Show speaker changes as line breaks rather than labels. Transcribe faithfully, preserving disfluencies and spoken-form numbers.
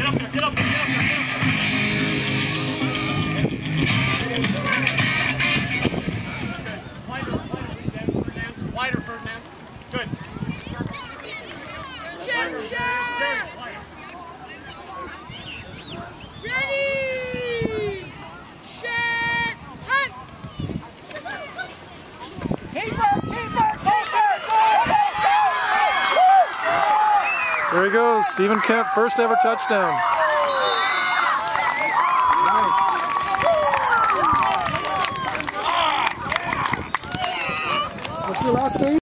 Get up there, get up there, get up there, get up there. Wider, wider, wider, Ferdinand. Good. Wider, Ferdinand.
Ready! Set! Hunt! Keeper! Keeper! Keeper!
There he goes, Steven Kemp, first ever touchdown. What's your last name?